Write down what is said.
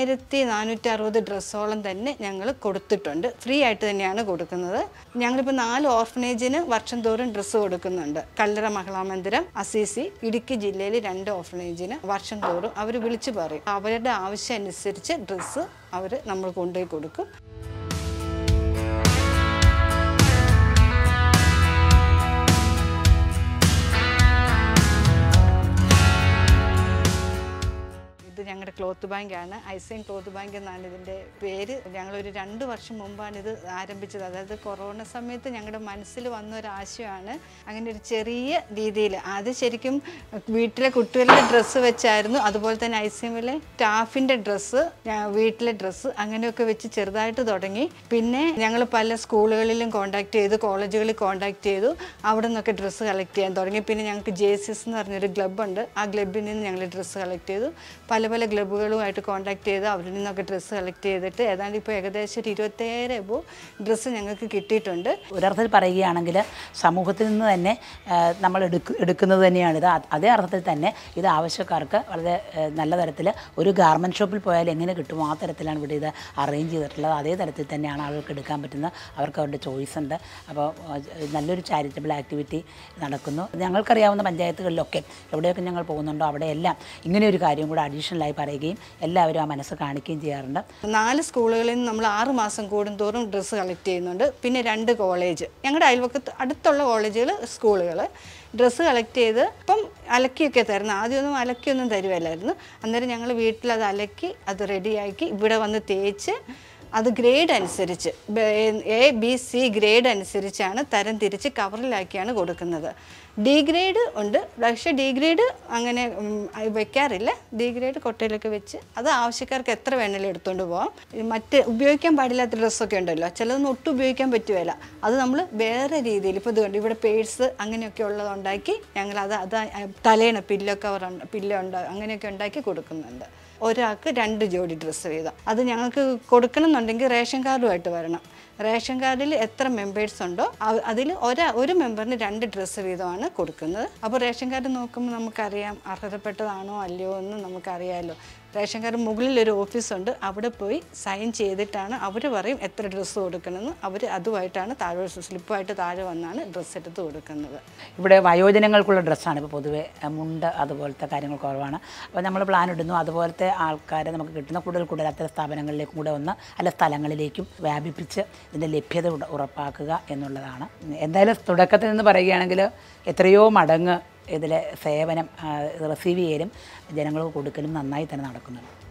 1460 ഡ്രസ്സോളം തന്നെ ഞങ്ങൾ കൊടുത്തിട്ടുണ്ട്. ഫ്രീ ആയിട്ട് തന്നെയാണ് കൊടുക്കുന്നത്. ഞങ്ങളിപ്പോൾ 4 ഓർഫനേജിന് വർഷം തോറും ഡ്രസ്സ് കൊടുക്കുന്നുണ്ട്. കല്ലറ മഹിളാ മന്ദിരം, അസീസി, ഇടുക്കി ജില്ലയിൽ 2 ഓർഫനേജിന് വർഷം തോറും അവർ വിളിച്ചു പറയും. അവരുടെ ആവശ്യം അനുസരിച്ച് ഡ്രസ്സ് അവർ നമ്മൾ കൊണ്ടുപോയി കൊടുക്കും. ഞങ്ങളുടെ ക്ലോത്ത് ബാങ്കാണ്. ഐസൈൻ ക്ലോത്ത് ബാങ്ക് എന്നാണ് ഇതിൻ്റെ പേര്. ഞങ്ങളൊരു 2 വർഷം മുമ്പാണ് ഇത് ആരംഭിച്ചത്. അതായത് കൊറോണ സമയത്ത് ഞങ്ങളുടെ മനസ്സിൽ വന്ന ഒരാശയമാണ് അങ്ങനെ ഒരു ചെറിയ രീതിയിൽ. അത് ശരിക്കും വീട്ടിലെ കുട്ടികളുടെ ഡ്രസ്സ് വെച്ചായിരുന്നു. അതുപോലെ തന്നെ ഐസൈമിലെ സ്റ്റാഫിൻ്റെ ഡ്രസ്സ്, വീട്ടിലെ ഡ്രസ്സ് അങ്ങനെയൊക്കെ വെച്ച് ചെറുതായിട്ട് തുടങ്ങി. പിന്നെ ഞങ്ങൾ പല സ്കൂളുകളിലും കോൺടാക്ട് ചെയ്തു, കോളേജുകളിൽ കോൺടാക്ട് ചെയ്തു. അവിടെ നിന്നൊക്കെ ഡ്രസ്സ് കളക്ട് ചെയ്യാൻ തുടങ്ങി. പിന്നെ ഞങ്ങൾക്ക് JCS എന്ന് പറഞ്ഞൊരു ക്ലബ്ബുണ്ട്. ആ ക്ലബ്ബിൽ നിന്ന് ഞങ്ങൾ ഡ്രസ്സ് കളക്ട് ചെയ്തു. പല ക്ലബ്ബുകളുമായിട്ട് കോൺടാക്ട് ചെയ്ത് അവരിൽ നിന്നൊക്കെ ഡ്രസ്സ് കളക്ട് ചെയ്തിട്ട് ഏതാണ്ട് ഇപ്പോൾ ഏകദേശം 27 എബോ ഡ്രസ്സ് ഞങ്ങൾക്ക് കിട്ടിയിട്ടുണ്ട്. ഒരർത്ഥത്തിൽ പറയുകയാണെങ്കിൽ സമൂഹത്തിൽ നിന്ന് തന്നെ നമ്മൾ എടുക്കുന്നത് തന്നെയാണിത്. അതേ അർത്ഥത്തിൽ തന്നെ ഇത് ആവശ്യക്കാർക്ക് വളരെ നല്ല തരത്തിൽ ഒരു ഗാർമെൻറ്റ് ഷോപ്പിൽ പോയാൽ എങ്ങനെ കിട്ടുമോ ആ തരത്തിലാണ് ഇവിടെ ഇത് അറേഞ്ച് ചെയ്തിട്ടുള്ളത്. അതേ തരത്തിൽ തന്നെയാണ് ആളുകൾക്ക് എടുക്കാൻ പറ്റുന്നത്. അവർക്ക് അവരുടെ ചോയ്സ് ഉണ്ട്. അപ്പോൾ നല്ലൊരു ചാരിറ്റബിൾ ആക്ടിവിറ്റി നടക്കുന്നു. ഞങ്ങൾക്കറിയാവുന്ന പഞ്ചായത്തുകളിലൊക്കെ എവിടെയൊക്കെ ഞങ്ങൾ പോകുന്നുണ്ടോ അവിടെയെല്ലാം ഇങ്ങനെയൊരു കാര്യം കൂടെ അഡീഷണലായി പറയുകയും എല്ലാവരും ആ മനസ്സ് കാണിക്കുകയും ചെയ്യാറുണ്ട്. 4 സ്കൂളുകളിൽ നിന്ന് നമ്മൾ 6 മാസം കൂടുന്തോറും ഡ്രസ്സ് കളക്ട് ചെയ്യുന്നുണ്ട്. പിന്നെ 2 കോളേജ്, ഞങ്ങളുടെ അയൽവക്കത്ത് അടുത്തുള്ള കോളേജുകൾ, സ്കൂളുകൾ ഡ്രസ്സ് കളക്ട് ചെയ്ത് ഇപ്പം അലക്കിയൊക്കെ തരുന്നു. ആദ്യമൊന്നും അലക്കിയൊന്നും തരുമല്ലായിരുന്നു. അന്നേരം ഞങ്ങൾ വീട്ടിലത് അലക്കി അത് റെഡിയാക്കി ഇവിടെ വന്ന് തേച്ച് അത് ഗ്രേഡ് അനുസരിച്ച് A, B, C ഗ്രേഡ് അനുസരിച്ചാണ് തരം തിരിച്ച് കവറിലാക്കിയാണ് കൊടുക്കുന്നത്. D ഗ്രേഡ് ഉണ്ട്, പക്ഷേ D ഗ്രേഡ് അങ്ങനെ വെക്കാറില്ല. D ഗ്രേഡ് കൊട്ടയിലൊക്കെ വെച്ച് അത് ആവശ്യക്കാർക്ക് എത്ര വേണമെങ്കിലും എടുത്തുകൊണ്ട് പോകാം. മറ്റ് ഉപയോഗിക്കാൻ പാടില്ലാത്ത ഡ്രസ്സൊക്കെ ഉണ്ടല്ലോ, ചിലതൊന്നും ഒട്ടും ഉപയോഗിക്കാൻ പറ്റുകയില്ല. അത് നമ്മൾ വേറെ രീതിയിൽ ഇപ്പോൾ ഇതുകൊണ്ട് ഇവിടെ പേഴ്സ് അങ്ങനെയൊക്കെ ഉള്ളതുണ്ടാക്കി ഞങ്ങൾ അത് തലേണ പില്ലോ അങ്ങനെയൊക്കെ ഉണ്ടാക്കി കൊടുക്കുന്നുണ്ട്. ഒരാൾക്ക് 2 ജോഡി ഡ്രസ്സ് വീതം. അത് ഞങ്ങൾക്ക് കൊടുക്കണമെന്നുണ്ടെങ്കിൽ റേഷൻ കാർഡുമായിട്ട് വരണം. റേഷൻ കാർഡിൽ എത്ര മെമ്പേഴ്സ് ഉണ്ടോ അതിൽ ഒരു മെമ്പറിന് 2 ഡ്രസ്സ് വീതമാണ് കൊടുക്കുന്നത്. അപ്പോൾ റേഷൻ കാർഡ് നോക്കുമ്പോൾ നമുക്കറിയാം അർഹതപ്പെട്ടതാണോ അല്ലയോ എന്ന് നമുക്കറിയാമല്ലോ. റേഷൻ കാർഡ് മുകളിലൊരു ഓഫീസുണ്ട്, അവിടെ പോയി സൈൻ ചെയ്തിട്ടാണ് അവർ പറയും എത്ര ഡ്രസ്സ് കൊടുക്കണമെന്ന്. അവർ അതുമായിട്ടാണ് സ്ലിപ്പായിട്ട് താഴെ വന്നാണ് ഡ്രസ്സ് എടുത്ത് കൊടുക്കുന്നത്. ഇവിടെ വയോജനങ്ങൾക്കുള്ള ഡ്രസ്സാണ് ഇപ്പോൾ പൊതുവെ മുണ്ട് അതുപോലത്തെ കാര്യങ്ങൾ കുറവാണ്. അപ്പോൾ നമ്മൾ പ്ലാൻ ഇടുന്നു അതുപോലത്തെ ആൾക്കാരെ നമുക്ക് കിട്ടുന്ന കൂടുതൽ അത്തരം സ്ഥാപനങ്ങളിലേക്കും കൂടെ ഒന്ന് അല്ല സ്ഥലങ്ങളിലേക്കും വ്യാപിപ്പിച്ച് ഇതിൻ്റെ ലഭ്യത ഉറപ്പാക്കുക എന്നുള്ളതാണ്. എന്തായാലും തുടക്കത്തിൽ നിന്ന് പറയുകയാണെങ്കിൽ എത്രയോ മടങ്ങ് ഇതിലെ സേവനം റിസീവ് ചെയ്യലും ജനങ്ങൾക്ക് കൊടുക്കലും നന്നായി തന്നെ നടക്കുന്നുണ്ട്.